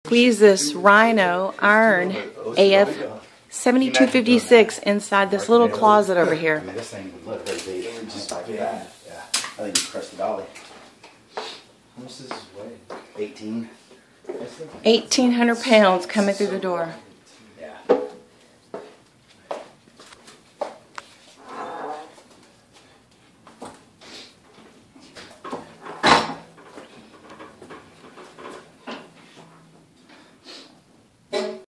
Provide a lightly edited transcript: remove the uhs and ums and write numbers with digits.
Squeeze this Rhino Iron AF7256 inside this little closet over here. I mean, this thing would literally be just like that. Yeah, I think you crushed the dolly. How much does this weigh? 18. 1,800 pounds coming through the door.